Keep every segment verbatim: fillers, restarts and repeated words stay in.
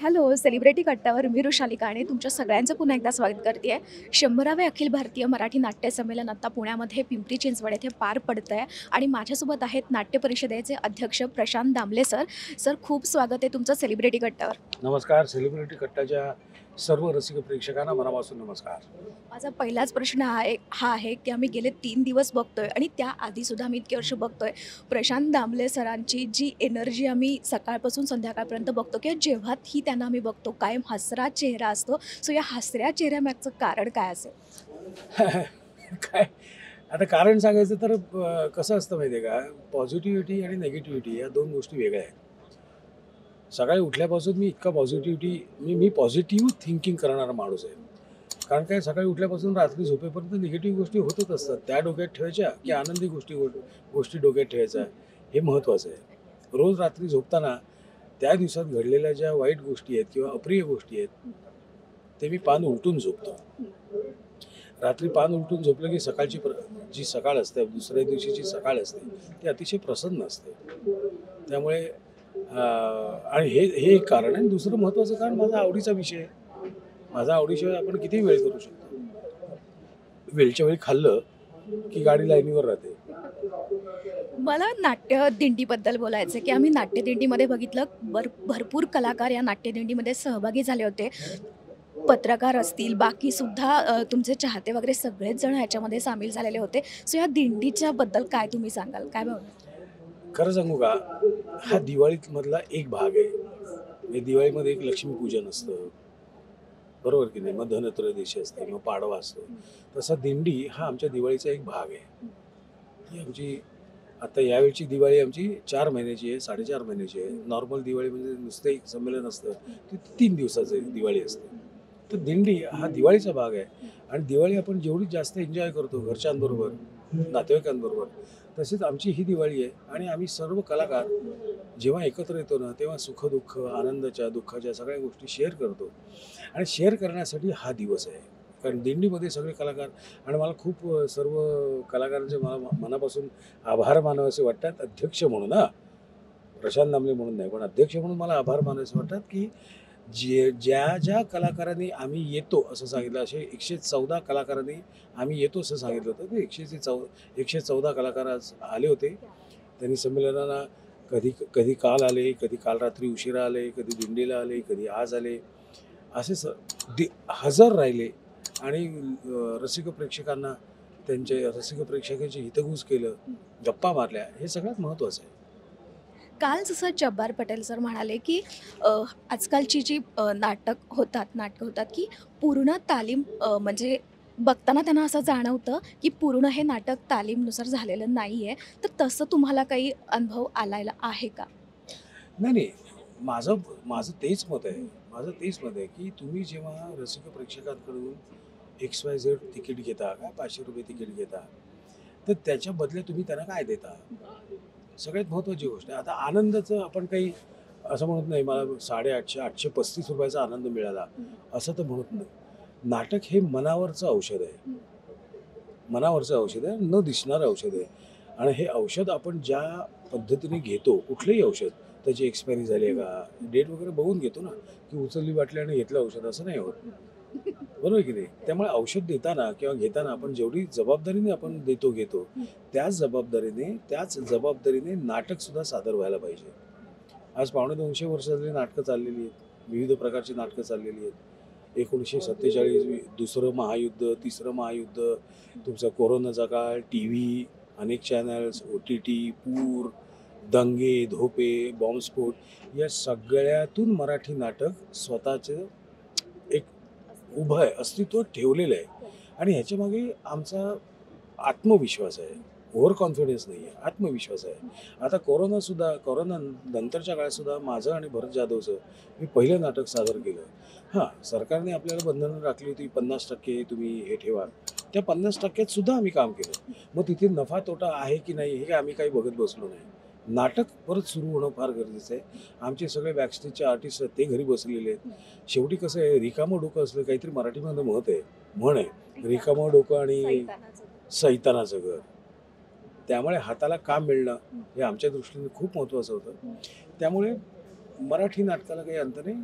Hello, celebrity कट्ट्यावर मी वृषाली काणे तुमच्या सगळ्यांचं पुन्हा एकदा स्वागत करते आहे. शंभरावे अखिल भारतीय मराठी नाट्य संमेलन आता पुण्यामध्ये पिंपरी चिंचवड येथे पार पडतं आहे आणि माझ्यासोबत आहेत नाट्य परिषदेचे अध्यक्ष प्रशांत दामले सर. सर, खूप स्वागत आहे तुमचं सेलिब्रिटी कट्ट्यावर. नमस्कार. सेलिब्रिटी कट्टाच्या सर्व रसिक प्रेक्षकांना मनापासून नमस्कार. माझा पहिलाच प्रश्न हा आहे हा आहे की आम्ही गेले तीन दिवस बघतोय आणि त्याआधीसुद्धा आम्ही इतके वर्ष बघतोय. प्रशांत दामले सरांची जी एनर्जी आम्ही सकाळपासून संध्याकाळपर्यंत बघतो किंवा जेव्हाही त्यांना आम्ही बघतो कायम हसरा चेहरा असतो. सो या हसऱ्या चेहऱ्यामागचं कारण काय असेल? काय आता कारण सांगायचं तर अ, कसं असतं माहिती आहे का, पॉझिटिव्हिटी आणि नेगेटिव्हिटी या दोन गोष्टी वेगळ्या आहेत. सकाळी उठल्यापासून मी इतका पॉझिटिव्हिटी मी मी पॉझिटिव्ह थिंकिंग करणारा माणूस आहे. कारण काय, सकाळी उठल्यापासून रात्री झोपेपर्यंत निगेटिव्ह गोष्टी होतच असतात. त्या डोक्यात ठेवायच्या की आनंदी गोष्टी गोष्टी डोक्यात ठेवायच्या, हे महत्त्वाचं आहे. रोज रात्री झोपताना त्या दिवसात घडलेल्या ज्या वाईट गोष्टी आहेत किंवा अप्रिय गोष्टी आहेत ते मी पान उलटून झोपतो. रात्री पान उलटून झोपलं की सकाळची प्र जी सकाळ असते, दुसऱ्या दिवशीची सकाळ असते, ती अतिशय प्रसन्न असते. त्यामुळे अं, आणि हे हे एक कारण आहे. दुसरं महत्त्वाचं कारण माझा आवडीचा विषय आहे. माझा आवडीशिवाय आपण किती वेळ करू शकतो. वेळच्या वेळी खाल्लं की गाडी लाईनीवर राहते. मला नाट्य दिंडीबद्दल बोलायचं आहे की आम्ही नाट्यदिंडीमध्ये बघितलं भर भरपूर कलाकार या नाट्यदिंडीमध्ये सहभागी झाले होते. पत्रकार असतील, बाकीसुद्धा अ, तुमचे चाहते वगैरे सगळेच जण ह्याच्यामध्ये सामील झालेले होते. सो या दिंडीच्या बद्दल काय तुम्ही सांगाल? काय बोलाल? खरं सांगू का, हा दिवाळीमधला एक भाग आहे. म्हणजे दिवाळीमध्ये एक लक्ष्मीपूजन असतं, बरोबर की नाही? मग धनत्रयोदशी असते, मग पाडवा असतो. तसा दिंडी हा आमच्या दिवाळीचा एक भाग आहे. ही आमची आता यावेळची दिवाळी आमची चार महिन्याची आहे, साडेचार महिन्याची आहे. नॉर्मल दिवाळी म्हणजे नुसतं एक संमेलन असतं, ती तीन दिवसाची दिवाळी असते. तर दिंडी हा दिवाळीचा भाग आहे. आणि दिवाळी आपण जेवढी जास्त एन्जॉय करतो घरच्यांबरोबर, नातेवाईकांबरोबर, तसेच आमची ही दिवाळी आहे. आणि आम्ही सर्व कलाकार जेव्हा एकत्र येतो ना, तेव्हा सुखदुःख, आनंदाच्या, दुःखाच्या सगळ्या गोष्टी शेअर करतो. आणि शेअर करण्यासाठी हा दिवस आहे. कारण दिंडीमध्ये सगळे कलाकार, आणि मला खूप अ, सर्व कलाकारांचे मला मनापासून आभार मानावेसे वाटतात. अध्यक्ष म्हणून, हां, प्रशांत दामले म्हणून नाही, पण अध्यक्ष म्हणून मला आभार मानावेसे वाटतात की जे ज्या ज्या कलाकारांनी आम्ही येतो असं सांगितलं, असे एकशे चौदा कलाकारांनी आम्ही येतो असं सांगितलं होतं. ते एकशे चौ एकशे चौदा कलाकार आज आले होते. त्यांनी संमेलनाला कधी कधी काल आले, कधी काल रात्री उशिरा आले, कधी दिंडीला आले, कधी आज आले, असे स दि हजर राहिले. आणि अ, रसिक प्रेक्षकांना त्यांचे रसिक प्रेक्षकांची हितगुज केलं, गप्पा मारल्या, हे सगळ्यात महत्त्वाचं आहे. काल जसं जब्बार पटेल सर म्हणाले की अ, आजकालची जी अ, नाटक होतात नाटकं होतात की पूर्ण तालीम अ, म्हणजे बघताना त्यांना असं जाणवतं की पूर्ण हे नाटक तालीमनुसार झालेलं नाही आहे. तर तसं तुम्हाला काही अनुभव आलेला आहे का? नाही, नाही. माझं माझं तेच मत आहे. माझं तेच मत आहे, की तुम्ही जेव्हा रसिक प्रेक्षकांकडून एक्स वाय झेड तिकीट घेता, काय ₹पाचशे रुपये तिकीट घेता, तर त्याच्या बदल्यात तुम्ही त्यांना काय देता? सगळ्यात महत्त्वाची गोष्ट आहे. आता आनंदाचं आपण काही असं म्हणत नाही, मला साडेआठशे आठशे पस्तीस रुपयाचा आनंद मिळाला, असं तर म्हणत नाही. नाटक हे मनावरचं औषध आहे. मनावरचं औषध आहे, न दिसणारं औषध आहे. आणि हे औषध आपण ज्या पद्धतीने घेतो, कुठलंही औषध, त्याची एक्सपायरी झाली आहे का, डेट वगैरे बघून घेतो ना, की उचलली बाटली आणि घेतलं औषध, असं नाही होत. बरोबर आहे की नाही? त्यामुळे औषध देताना किंवा घेताना आपण जेवढी जबाबदारीने आपण देतो घेतो, त्याच जबाबदारीने त्याच जबाबदारीने नाटकसुद्धा सादर व्हायला पाहिजे. आज पावणे दोनशे वर्ष झाली नाटकं चाललेली आहेत. विविध प्रकारची नाटकं चाललेली आहेत. एकोणीसशे सत्तेचाळीस दुसरं महायुद्ध, तिसरं महायुद्ध, तुमचा कोरोनाचा काळ, टी व्ही, अनेक चॅनल्स, ओ टी टी, पूर, दंगे, धोपे, बॉम्बस्फोट, या सगळ्यातून मराठी नाटक स्वतःचं एक उभं आहे, अस्तित्व ठेवलेलं आहे. आणि ह्याच्यामागे आमचा आत्मविश्वास आहे. ओव्हर कॉन्फिडन्स नाही आहे, आत्मविश्वास आहे. आता कोरोनासुद्धा कोरोना नंतरच्या काळातसुद्धा माझं आणि भरत जाधवचं मी पहिलं नाटक सादर केलं. हां, सरकारने आपल्याला बंधनं राखली होती, पन्नास टक्के तुम्ही हे ठेवा. त्या पन्नास टक्क्यात सुद्धा आम्ही काम केलं. मग तिथे नफा तोटा आहे की नाही हे आम्ही काही बघत बसलो नाही. नाटक परत सुरू होणं फार गरजेचं आहे. आमचे सगळे बॅकस्टेजचे आर्टिस्ट आहेत, ते घरी बसलेले आहेत. शेवटी कसं आहे, रिकामं डोकं असलं, काहीतरी मराठीमध्ये मत आहे, म्हण आहे, रिकामं डोकं आणि सैतानाचं घर. त्यामुळे हाताला काम मिळणं हे आमच्या दृष्टीने खूप महत्त्वाचं होतं. त्यामुळे मराठी नाटकाला काही अंत नाही.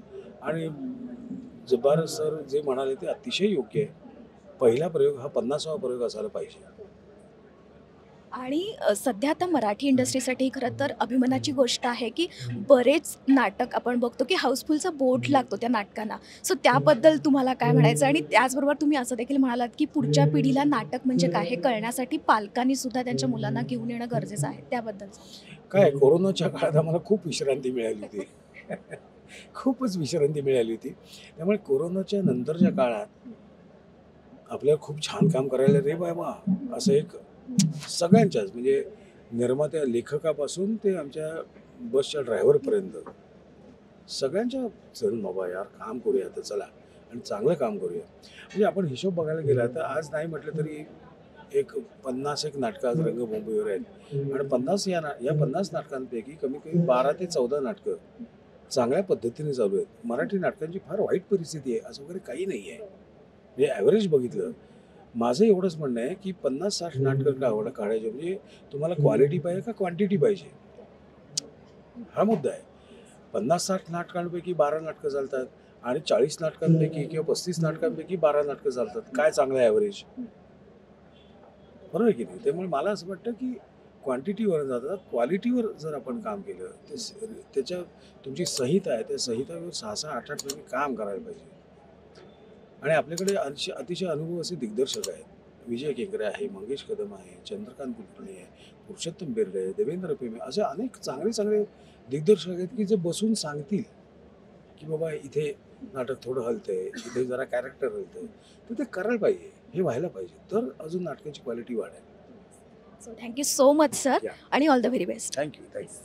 आणि जब्बार सर जे म्हणाले ते अतिशय योग्य आहे. पहिला प्रयोग हा पन्नासावा प्रयोग असायला पाहिजे. आणि अ, सध्या आता मराठी इंडस्ट्रीसाठी खरं तर अभिमानाची गोष्ट आहे, की बरेच नाटक आपण बघतो, की हाऊसफुलचा बोर्ड लागतो त्या नाटकांना. सो त्याबद्दल तुम्हाला काय म्हणायचं? आणि त्याचबरोबर तुम्ही असं देखील म्हणालात, की पुढच्या पिढीला नाटक म्हणजे काय हे कळण्यासाठी पालकांनी सुद्धा त्यांच्या मुलांना घेऊन येणं गरजेचं आहे. त्याबद्दल काय आहे, कोरोनाच्या काळात आम्हाला खूप विश्रांती मिळाली होती. खूपच विश्रांती मिळाली होती. त्यामुळे कोरोनाच्या नंतरच्या काळात आपल्याला खूप छान काम करायला रे बाबा असं एक सगळ्यांच्याच म्हणजे निर्मात्या लेखकापासून ते आमच्या बसच्या ड्रायव्हरपर्यंत सगळ्यांच्या चल बाबा यार काम करूया तर चला आणि चांगलं काम करूया. म्हणजे आपण हिशोब बघायला गेला तर आज नाही म्हटलं तरी एक पन्नास एक नाटकं आज रंगभूमीवर आहेत आणि पन्नास या ना या पन्नास नाटकांपैकी कमी कमी बारा ते चौदा नाटकं चांगल्या पद्धतीने चालू आहेत. मराठी नाटकांची फार वाईट परिस्थिती आहे असं वगैरे काही नाही आहे. म्हणजे ॲव्हरेज बघितलं माझं एवढंच म्हणणं आहे की पन्नास साठ नाटकं का काढायचे म्हणजे तुम्हाला क्वालिटी पाहिजे का क्वांटिटी पाहिजे हा मुद्दा आहे. पन्नास साठ नाटकांपैकी बारा नाटकं चालतात आणि चाळीस नाटकांपैकी किंवा पस्तीस नाटकांपैकी बारा नाटकं चालतात. काय चांगलं ॲव्हरेज बरोबर आहे की नाही. त्यामुळे मला असं वाटतं की क्वांटिटीवर जातात क्वालिटीवर जर आपण काम केलं ते स- त्याच्या तुमची संहिता आहे त्या संहितावर सहा सहा आठ आठ महिने काम करायला पाहिजे. आणि आपल्याकडे अतिशय अतिशय अनुभव असे दिग्दर्शक आहेत. विजय केंकरे आहे, मंगेश कदम आहे, चंद्रकांत कुलकर्णी आहे, पुरुषोत्तम बेर्डे आहे, देवेंद्र पेमे असे अनेक चांगले चांगले दिग्दर्शक आहेत की जे बसून सांगतील की बाबा इथे नाटक थोडं हलतंय, इथे जरा कॅरेक्टर हलतंय, तर ते करायला पाहिजे. हे व्हायला पाहिजे तर अजून नाटकाची क्वालिटी वाढेल. So thank you so much sir या आणि all the very best. Thank you thank you.